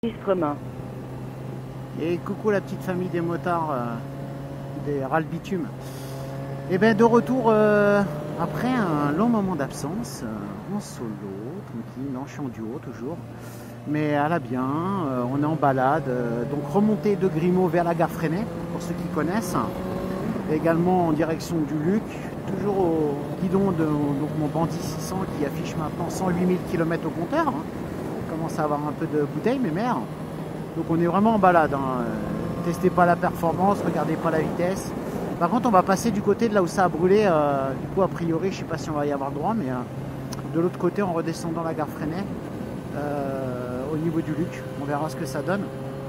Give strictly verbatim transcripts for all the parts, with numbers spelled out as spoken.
Enregistrement. Et coucou la petite famille des motards, euh, des râles bitume. Et bien de retour euh, après un long moment d'absence, euh, en solo, tranquille, non je suis en duo toujours. Mais à la bien, euh, on est en balade, euh, donc remontée de Grimaud vers la gare Freinet, pour ceux qui connaissent. Également en direction du Luc, toujours au guidon de donc mon Bandit six cents qui affiche maintenant cent huit mille kilomètres au compteur. Hein. Commence à avoir un peu de bouteille, mes mères. Donc on est vraiment en balade. Hein. Testez pas la performance, regardez pas la vitesse. Par contre, on va passer du côté de là où ça a brûlé. Euh, du coup, a priori, je sais pas si on va y avoir droit, mais euh, de l'autre côté, en redescendant la gare Freinet, euh, au niveau du Luc, on verra ce que ça donne.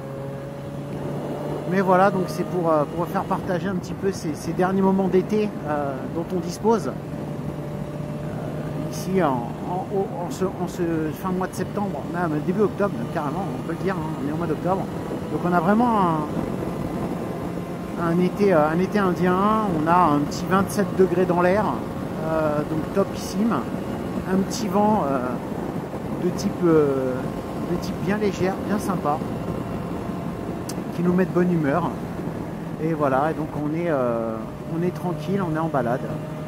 Mais voilà, donc c'est pour, euh, pour faire partager un petit peu ces, ces derniers moments d'été euh, dont on dispose. Euh, ici, en, en, en, ce, en ce fin mois de septembre, même début octobre, carrément, on peut le dire, hein, on est au mois d'octobre. Donc on a vraiment un, un, été, un été indien, on a un petit vingt-sept degrés dans l'air, euh, donc topissime. Un petit vent euh, de, type, euh, de type bien légère, bien sympa, qui nous met de bonne humeur. Et voilà, et donc on est, euh, on est tranquille, on est en balade.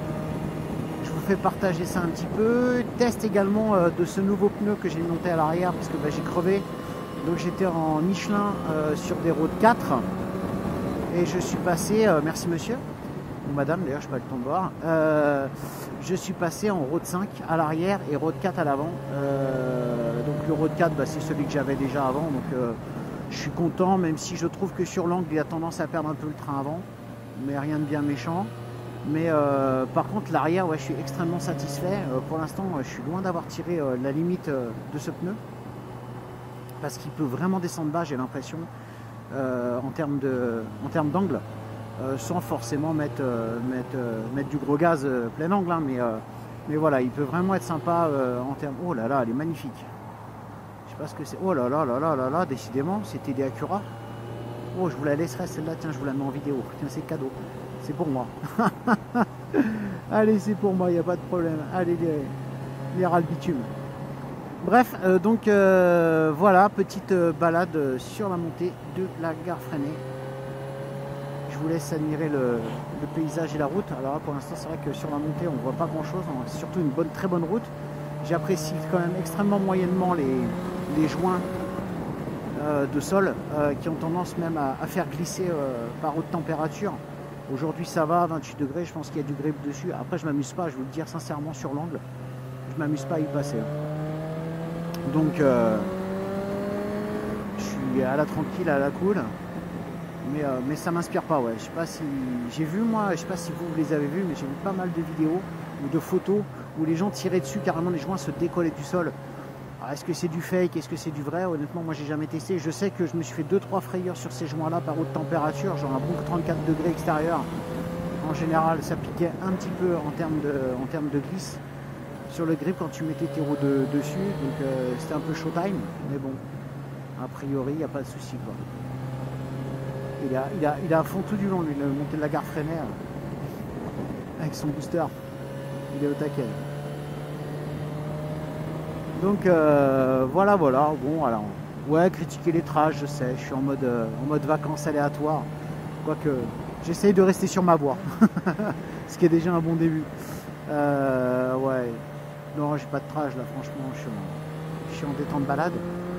Je vous fais partager ça un petit peu. Test également euh, de ce nouveau pneu que j'ai monté à l'arrière parce que bah, j'ai crevé. Donc j'étais en Michelin euh, sur des routes quatre et je suis passé, euh, merci monsieur, ou madame d'ailleurs, je n'ai pas le temps de voir, euh, je suis passé en road cinq à l'arrière et road quatre à l'avant. Euh, donc le road quatre, bah, c'est celui que j'avais déjà avant, donc euh, je suis content, même si je trouve que sur l'angle il a tendance à perdre un peu le train avant, mais rien de bien méchant. Mais euh, par contre l'arrière, ouais, je suis extrêmement satisfait. Euh, pour l'instant, je suis loin d'avoir tiré euh, la limite euh, de ce pneu, parce qu'il peut vraiment descendre bas, j'ai l'impression, euh, en termes de, en termes d'angle, euh, sans forcément mettre, euh, mettre, euh, mettre du gros gaz euh, plein angle, hein, mais, euh, mais voilà, il peut vraiment être sympa euh, en termes. Oh là là, elle est magnifique. Je sais pas ce que c'est. Oh là là là là là là, décidément, c'était des Acura. Oh, je vous la laisserai celle-là, tiens, je vous la mets en vidéo. Tiens, c'est cadeau. C'est pour moi. Allez, c'est pour moi, il n'y a pas de problème. Allez, les, les râles bitume. Bref, euh, donc euh, voilà, petite euh, balade sur la montée de la gare Freinet. Je vous laisse admirer le, le paysage et la route. Alors là, pour l'instant, c'est vrai que sur la montée, on ne voit pas grand-chose. C'est surtout une bonne, très bonne route. J'apprécie quand même extrêmement moyennement les, les joints euh, de sol euh, qui ont tendance même à, à faire glisser euh, par haute température. Aujourd'hui, ça va, vingt-huit degrés. Je pense qu'il y a du grip dessus. Après, je ne m'amuse pas, je vous le dire sincèrement, sur l'angle. Je ne m'amuse pas à y passer. Hein. Donc, euh, je suis à la tranquille, à la cool, mais, euh, mais ça m'inspire pas. Ouais. Je sais pas si j'ai vu, moi, je sais pas si vous, vous les avez vus, mais j'ai vu pas mal de vidéos ou de photos où les gens tiraient dessus, carrément les joints se décollaient du sol. Est-ce que c'est du fake, est-ce que c'est du vrai? Honnêtement, moi, j'ai jamais testé. Je sais que je me suis fait deux trois frayeurs sur ces joints-là par haute température, genre un bon trente-quatre degrés extérieur. En général, ça piquait un petit peu en termes de, en termes de glisse sur le grip quand tu mettais tes roues de, dessus, donc euh, c'était un peu showtime, mais bon, a priori il n'y a pas de souci quoi. Il a, il, a, il a à fond tout du long, lui, le montée de la gare Freinet avec son booster, il est au taquet. Donc euh, voilà, voilà, bon alors, ouais, critiquer les trajets, je sais, je suis en mode, euh, en mode vacances aléatoires, quoique j'essaye de rester sur ma voie, ce qui est déjà un bon début. Euh, ouais. Non, j'ai pas de trajet là, franchement, je suis en, je suis en détente balade.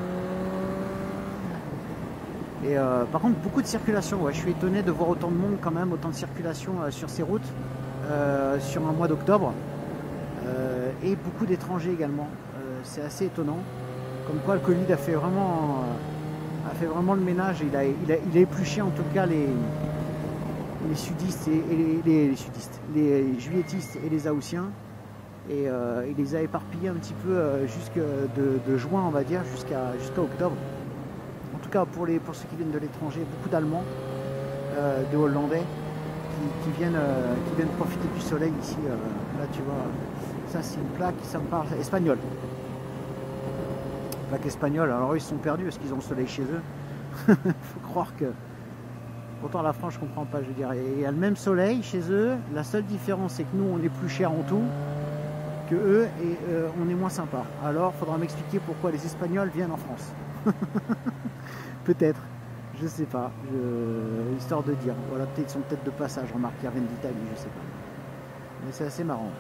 Et euh, par contre, beaucoup de circulation. Ouais, je suis étonné de voir autant de monde quand même, autant de circulation euh, sur ces routes euh, sur un mois d'octobre. Euh, et beaucoup d'étrangers également. Euh, c'est assez étonnant. Comme quoi, le Covid a fait vraiment, euh, a fait vraiment le ménage. Il a, il a, il a épluché en tout cas les, les sudistes et, et les, les, les sudistes, les juilletistes et les haussiens. Et euh, il les a éparpillés un petit peu euh, jusque de, de juin, on va dire, jusqu'à jusqu'à octobre. En tout cas, pour, les, pour ceux qui viennent de l'étranger, beaucoup d'Allemands, euh, de Hollandais, qui, qui, viennent, euh, qui viennent profiter du soleil ici. Euh, là, tu vois, ça c'est une plaque, ça me parle, espagnole. Plaque espagnole, alors eux, ils sont perdus parce qu'ils ont le soleil chez eux. Il faut croire que... Pourtant, la France, je comprends pas, je veux dire. Il y a le même soleil chez eux, la seule différence, c'est que nous, on est plus cher en tout que eux et euh, on est moins sympa. Alors, il faudra m'expliquer pourquoi les Espagnols viennent en France. Peut-être, je sais pas, je... histoire de dire. Voilà, peut-être son tête de passage, remarque, il vient d'Italie, je sais pas. Mais c'est assez marrant.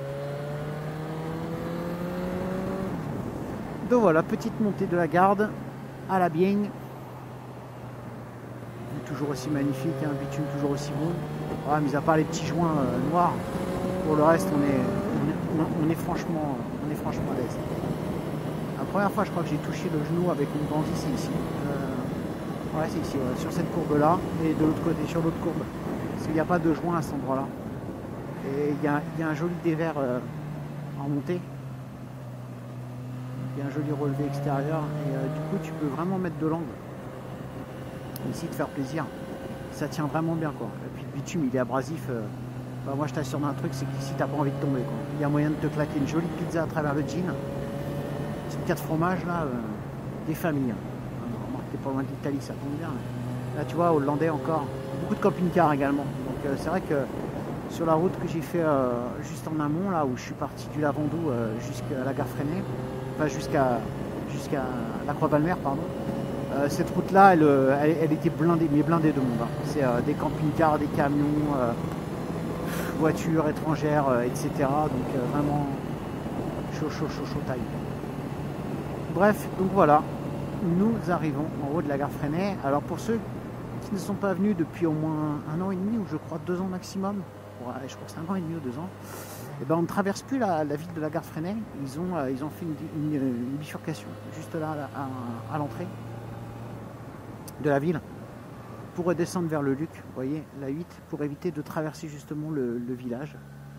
Donc voilà, petite montée de la garde à la Bienne. Toujours aussi magnifique, un hein, bitume toujours aussi bon. Ah, mis à part les petits joints euh, noirs, pour le reste, on est, on est, on est franchement, on est franchement à l'aise. La première fois, je crois que j'ai touché le genou avec une bandit, c'est ici. Euh, ouais, c'est ici, ouais, sur cette courbe-là, et de l'autre côté, sur l'autre courbe. Parce qu'il n'y a pas de joint à cet endroit-là. Et il y, y a un joli dévers euh, en montée. Il y a un joli relevé extérieur, et euh, du coup, tu peux vraiment mettre de l'angle. Ici, te faire plaisir. Ça tient vraiment bien, quoi. Et puis le bitume, il est abrasif. Euh, bah, moi, je t'assure d'un truc, c'est qu'ici, t'as pas envie de tomber, quoi. Il y a moyen de te claquer une jolie pizza à travers le jean. Petite quatre fromages, là, euh, des familles. Remarque, t'es pas loin de l'Italie, ça tombe bien. Là, tu vois, hollandais encore. Beaucoup de camping-cars également. Donc, euh, c'est vrai que sur la route que j'ai fait euh, juste en amont, là, où je suis parti du Lavandou euh, jusqu'à la gare Freinet, enfin, jusqu'à jusqu'à la Croix-Valmer, pardon. Euh, cette route-là, elle, elle, elle était blindée, mais blindée de monde. Hein. C'est euh, des camping-cars, des camions, euh, voitures étrangères, euh, et cetera. Donc euh, vraiment chaud, chaud, chaud, chaud taille. Bref, donc voilà, nous arrivons en haut de la gare Freinet. Alors pour ceux qui ne sont pas venus depuis au moins un an et demi, ou je crois deux ans maximum, ouais, je crois que c'est un an et demi ou deux ans, et ben on ne traverse plus la, la ville de la gare Freinet. Ils ont, euh, ils ont fait une, une, une bifurcation juste là, là à, à l'entrée de la ville pour redescendre vers le Luc, vous voyez, la huit, pour éviter de traverser justement le, le village.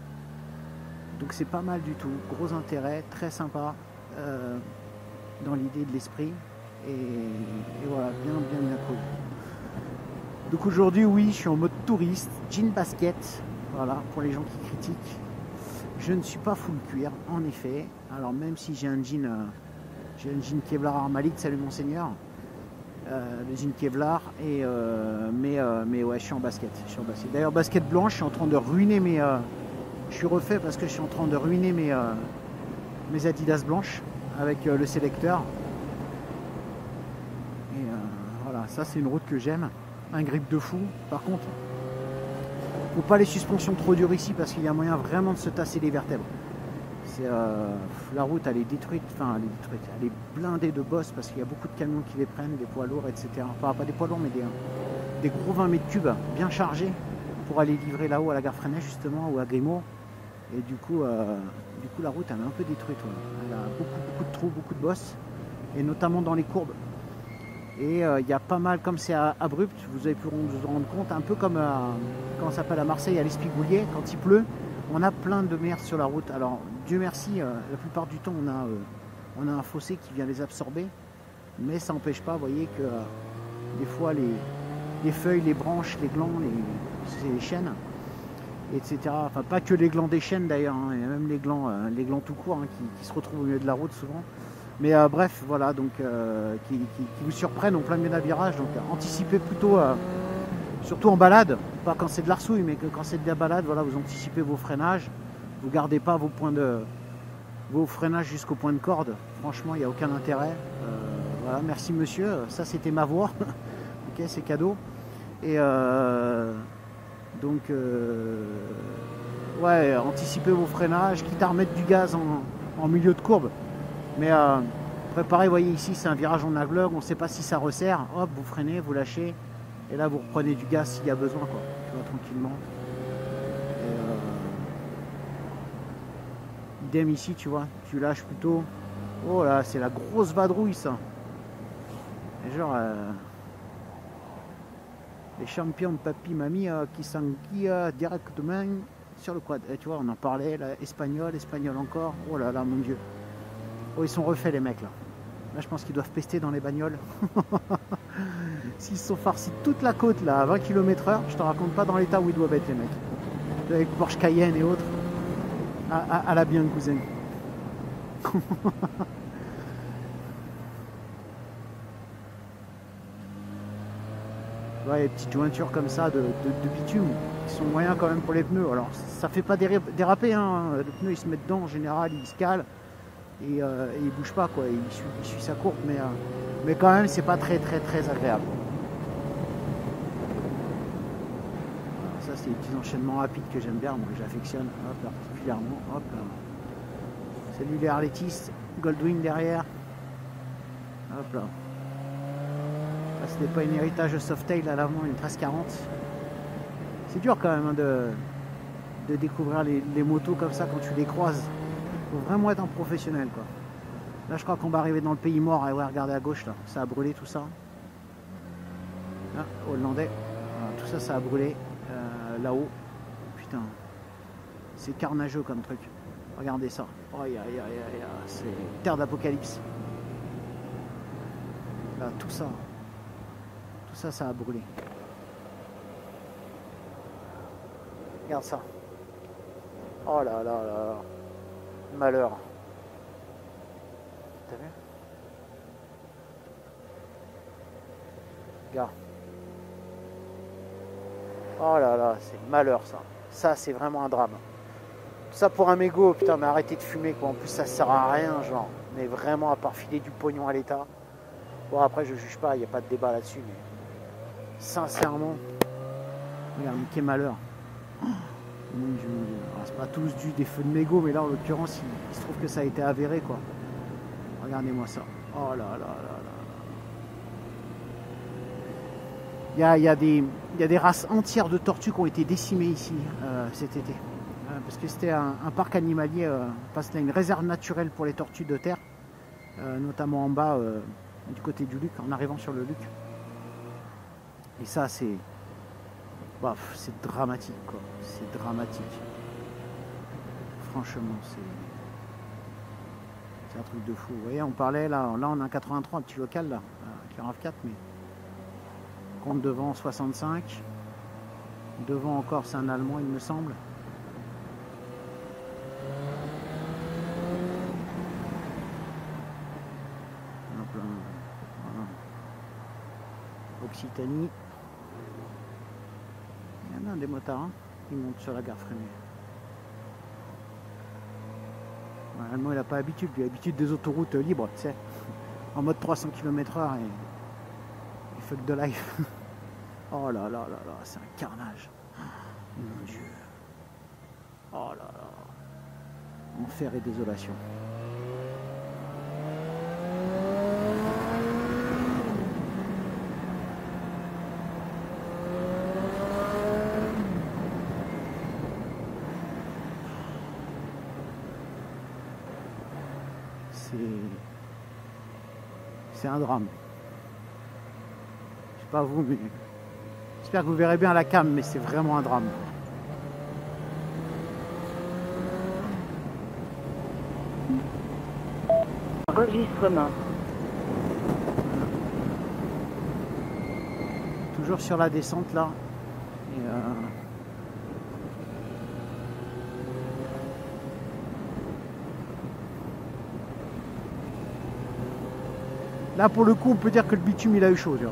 Donc c'est pas mal du tout, gros intérêt, très sympa euh, dans l'idée de l'esprit et, et voilà, bien bien bien cool. Donc aujourd'hui, oui, je suis en mode touriste, jean basket, voilà, pour les gens qui critiquent. Je ne suis pas full cuir, en effet, alors même si j'ai un jean, euh, j'ai un jean Kevlar Armalik, salut monseigneur. Euh, le jean Kevlar et euh, mais, euh, mais ouais, je suis en basket, je suis en basket. D'ailleurs, basket blanche, je suis en train de ruiner mes euh, je suis refait parce que je suis en train de ruiner mes euh, mes Adidas blanches avec euh, le sélecteur et euh, voilà, ça c'est une route que j'aime, un grip de fou. Par contre, faut pas les suspensions trop dures ici parce qu'il y a moyen vraiment de se tasser les vertèbres. Euh, la route elle est détruite, enfin elle est détruite, elle est blindée de bosses parce qu'il y a beaucoup de camions qui les prennent, des poids lourds, et cetera. Enfin pas des poids lourds mais des, des gros vingt mètres cubes bien chargés pour aller livrer là-haut à la gare Freinet justement ou à Grimaud. Et du coup, euh, du coup la route elle est un peu détruite, ouais. Elle a beaucoup beaucoup de trous, beaucoup de bosses et notamment dans les courbes. Et euh, il y a pas mal, comme c'est abrupt, vous avez pu vous rendre compte, un peu comme à, comment ça s'appelle à Marseille à l'Espigoulier, quand il pleut. On a plein de merde sur la route. Alors, Dieu merci, euh, la plupart du temps, on a, euh, on a un fossé qui vient les absorber. Mais ça n'empêche pas, vous voyez, que euh, des fois, les, les feuilles, les branches, les glands, les, les chênes, et cetera. Enfin, pas que les glands des chênes d'ailleurs, hein, il y a même les glands, euh, les glands tout court hein, qui, qui se retrouvent au milieu de la route souvent. Mais euh, bref, voilà, donc euh, qui, qui, qui vous surprennent en plein milieu d'un virage. Donc, euh, anticipez plutôt... Euh, surtout en balade, pas quand c'est de l'arsouille, mais que quand c'est de la balade, voilà, vous anticipez vos freinages, vous gardez pas vos points de vos freinages jusqu'au point de corde. Franchement, il n'y a aucun intérêt. Euh, voilà, merci monsieur, ça c'était ma voix. Ok, c'est cadeau. Et euh, donc, euh, ouais, anticipez vos freinages, quitte à remettre du gaz en, en milieu de courbe. Mais euh, préparez, vous voyez ici, c'est un virage en aglogue, on ne sait pas si ça resserre. Hop, vous freinez, vous lâchez. Et là, vous reprenez du gaz s'il y a besoin, quoi. Tu vois, tranquillement. Et euh... idem ici, tu vois. Tu lâches plutôt. Oh là, c'est la grosse vadrouille, ça. Et genre, euh... les champions de papy, mamie euh, qui s'enquillent euh, directement sur le quad. Et tu vois, on en parlait, là, espagnol, espagnol encore. Oh là là, mon Dieu. Oh, ils sont refaits, les mecs, là. Là, je pense qu'ils doivent pester dans les bagnoles. S'ils sont farcis toute la côte là à vingt kilomètres heure, je te raconte pas dans l'état où ils doivent être les mecs. Avec Porsche Cayenne et autres. À, à, à la bien cousin. Ouais, les petites jointures comme ça de, de, de bitume qui sont moyens quand même pour les pneus. Alors ça fait pas déraper, hein. Le pneu il se met dedans en général, il se cale et, euh, et il bouge pas quoi, il suit, il suit sa courbe, mais euh, Mais quand même, c'est pas très très très agréable. Alors ça, c'est des petits enchaînements rapides que j'aime bien, moi que j'affectionne particulièrement. Hop là. Salut les Harlettistes, Goldwing derrière. Hop là. Ça, ce n'est pas une héritage Softail à l'avant, une treize quarante. C'est dur quand même hein, de, de découvrir les, les motos comme ça quand tu les croises. Il faut vraiment être un professionnel quoi. Là je crois qu'on va arriver dans le pays mort. Et ouais, regardez à gauche là, ça a brûlé tout ça. Là, hollandais. Voilà, tout ça, ça a brûlé euh, là-haut. Putain, c'est carnageux comme truc. Regardez ça. Oh, yeah, yeah, yeah, yeah. C'est terre d'apocalypse. Là, tout ça. Tout ça, ça a brûlé. Regarde ça. Oh là là là là. Malheur. T'as vu? Regarde. Oh là là, c'est malheur ça. Ça, c'est vraiment un drame. Tout ça pour un mégot, putain, mais arrêtez de fumer quoi. En plus, ça sert à rien, genre. Mais vraiment, à part filer du pognon à l'État. Bon, après, je juge pas, il n'y a pas de débat là-dessus, mais sincèrement, regarde, quel malheur. C'est pas tous dû des feux de mégot, mais là, en l'occurrence, il, il se trouve que ça a été avéré, quoi. Regardez-moi ça. Oh là là là là. Il y a, il y a des, il y a des races entières de tortues qui ont été décimées ici euh, cet été. Euh, parce que c'était un, un parc animalier, euh, enfin, c'était une réserve naturelle pour les tortues de terre, euh, notamment en bas, euh, du côté du Luc, en arrivant sur le Luc. Et ça, c'est... Bah, c'est dramatique, quoi. C'est dramatique. Franchement, c'est... C'est un truc de fou. Vous voyez, on parlait, là, là on a un quatre-vingt-trois, un petit local, là, un RAV quatre, mais... Compte devant soixante-cinq. Devant encore, c'est un Allemand, il me semble. Voilà. Occitanie. Il y en a des motards, hein, qui montent sur la gare freinée. Ouais, l'Allemand, il n'a pas l'habitude, il a l'habitude des autoroutes libres, tu sais, en mode trois cents kilomètres heure et, et fuck de life. Oh là là là là, c'est un carnage. Mon Dieu. Oh là là. Enfer et désolation. C'est un drame. Je sais pas vous, mais j'espère que vous verrez bien la cam, mais c'est vraiment un drame. Enregistrement. Toujours sur la descente là. Et euh... Là pour le coup on peut dire que le bitume il a eu chaud. Tu vois.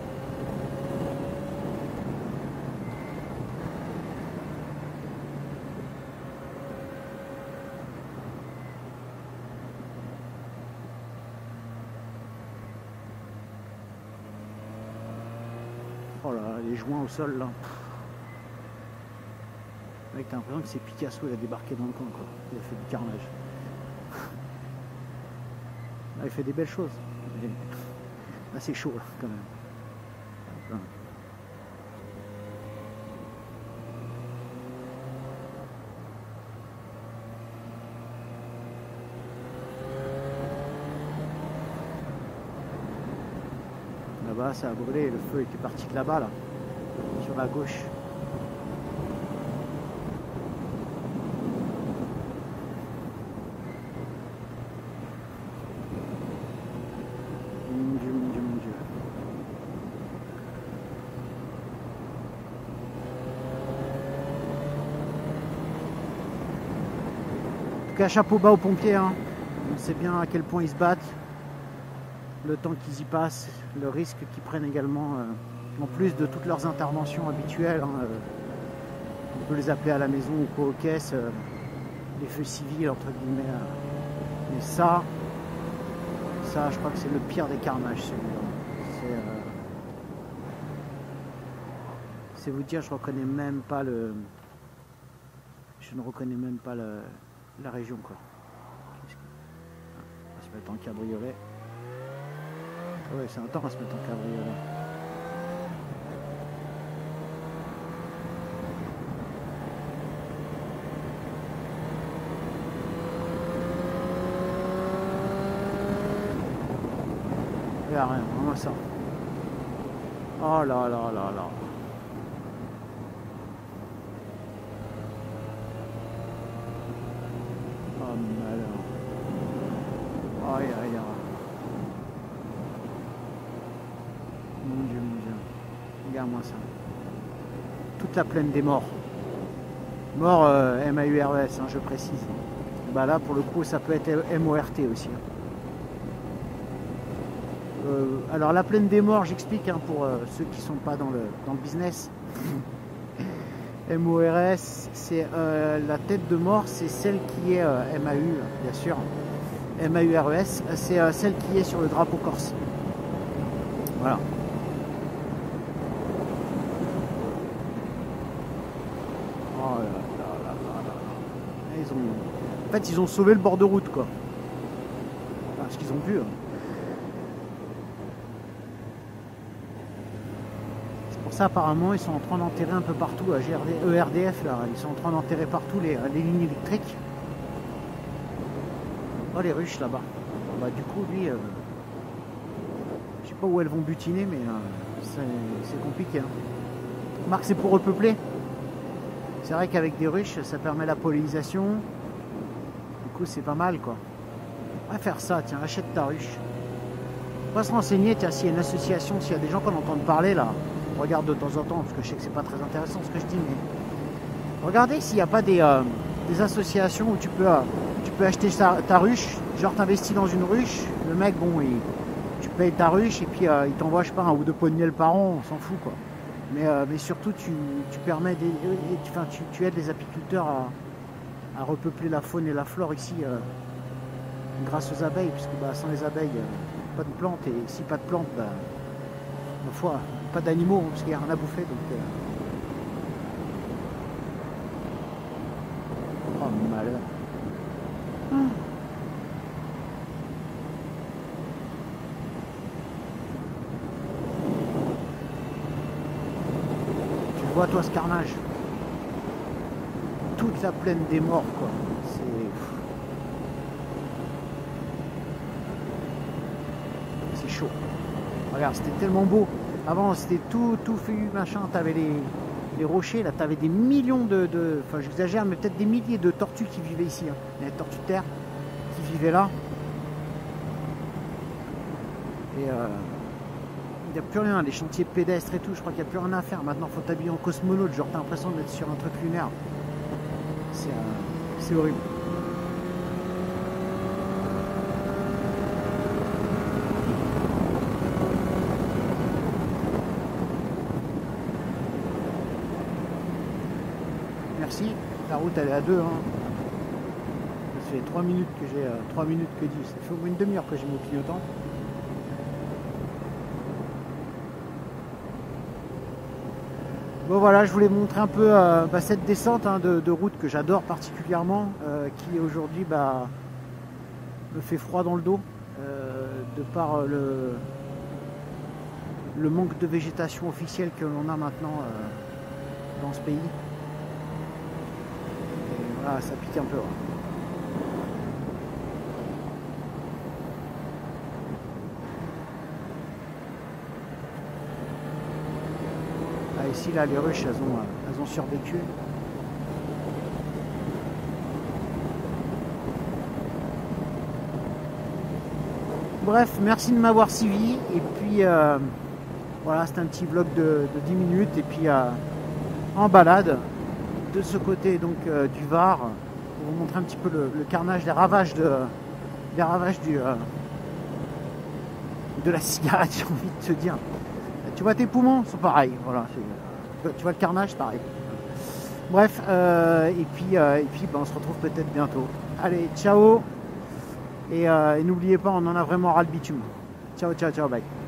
Oh là, les joints au sol là. Mec, t'as l'impression que c'est Picasso, il a débarqué dans le coin quoi. Il a fait du carnage. Là, il fait des belles choses. Mais là c'est chaud là, quand même. Voilà. Là-bas ça a brûlé, le feu était parti de là-bas là, sur la gauche. Mon Dieu, mon Dieu, mon Dieu. En tout cas, chapeau bas aux pompiers, hein. On sait bien à quel point ils se battent. Le temps qu'ils y passent, le risque qu'ils prennent également, euh, en plus de toutes leurs interventions habituelles, hein, euh, on peut les appeler à la maison ou quoi aux caisses, euh, les feux civils entre guillemets. Euh, mais ça, Ça, je crois que c'est le pire des carnages, celui-là. C'est... Euh... C'est vous dire, je reconnais même pas le... Je ne reconnais même pas le... la région, quoi. On va se mettre en cabriolet. Ouais, c'est un temps à se mettre en cabriolet. Il n'y a rien, vraiment ça. Oh là là là là. Oh malheur. Aïe aïe aïe. Mon Dieu, mon Dieu. Regarde-moi ça. Toute la plaine des morts. Mort euh, M A U R E S, hein, je précise. Et bah là, pour le coup, ça peut être M O R T aussi. Hein. Euh, alors, la plaine des morts, j'explique hein, pour euh, ceux qui ne sont pas dans le, dans le business. M O R S, c'est euh, la tête de mort, c'est celle qui est euh, M A U, bien sûr. M A U R E S, c'est euh, celle qui est sur le drapeau corse. Voilà. Oh là là là là là. Ils ont... En fait, ils ont sauvé le bord de route, quoi. Enfin, ce qu'ils ont pu. Hein. C'est pour ça, apparemment, ils sont en train d'enterrer un peu partout, à G R D, E R D F, là. Ils sont en train d'enterrer partout les, les lignes électriques. Oh, les ruches, là-bas. Bah, du coup, lui... Euh... Je sais pas où elles vont butiner, mais euh, c'est compliqué. Hein. Marc, c'est pour repeupler. C'est vrai qu'avec des ruches, ça permet la pollinisation. Du coup, c'est pas mal, quoi. On va faire ça, tiens, achète ta ruche. On va se renseigner, tiens, s'il y a une association, s'il y a des gens qu'on entend parler, là. On regarde de temps en temps, parce que je sais que c'est pas très intéressant ce que je dis, mais... Regardez s'il n'y a pas des, euh, des associations où tu peux, euh, tu peux acheter ta, ta ruche. Genre, t'investis dans une ruche. Le mec, bon, il... tu payes ta ruche et puis euh, il t'envoie, je sais pas, un ou deux pots de miel par an, on s'en fout, quoi. Mais, euh, mais surtout, tu, tu permets des, tu, enfin, tu, tu aides les apiculteurs à, à repeupler la faune et la flore ici euh, grâce aux abeilles, puisque bah, sans les abeilles, euh, pas de plantes, et si pas de plantes, bah, ma foi, pas d'animaux, parce qu'il n'y a rien à bouffer. Donc, euh... oh malheur. Hum. Vois toi ce carnage, toute la plaine des morts, quoi. C'est chaud. Regarde, c'était tellement beau. Avant, c'était tout, tout feuillu, machin. T'avais les, les rochers, là, t'avais des millions de, de enfin, j'exagère, mais peut-être des milliers de tortues qui vivaient ici. Hein. Les tortues de terre qui vivaient là. Et euh, il n'y a plus rien, les chantiers pédestres et tout, je crois qu'il n'y a plus rien à faire. Maintenant, il faut t'habiller en cosmonaute, genre t'as l'impression d'être sur un truc lunaire. C'est euh, horrible. Merci, la route elle est à deux. Hein. Ça fait trois minutes que j'ai, euh, trois minutes que dit, ça fait au moins une demi-heure que j'ai mon clignotant. Bon voilà, je voulais montrer un peu euh, bah, cette descente hein, de, de route que j'adore particulièrement, euh, qui aujourd'hui bah, me fait froid dans le dos, euh, de par le, le manque de végétation officielle que l'on a maintenant euh, dans ce pays. Et voilà, ça pique un peu. Ouais. Ici, là, les ruches, elles ont, elles ont survécu. Bref, merci de m'avoir suivi. Et puis, euh, voilà, c'est un petit vlog de, de dix minutes. Et puis, euh, en balade, de ce côté donc euh, du Var, pour vous montrer un petit peu le, le carnage, les ravages de, les ravages du, euh, de la cigarette, j'ai envie de te dire. Tu vois, tes poumons sont pareils. Voilà, tu vois le carnage, pareil. Bref, euh, et puis, euh, et puis ben, on se retrouve peut-être bientôt. Allez, ciao! Et, euh, et n'oubliez pas, on en a vraiment ras le bitume. Ciao, ciao, ciao, bye.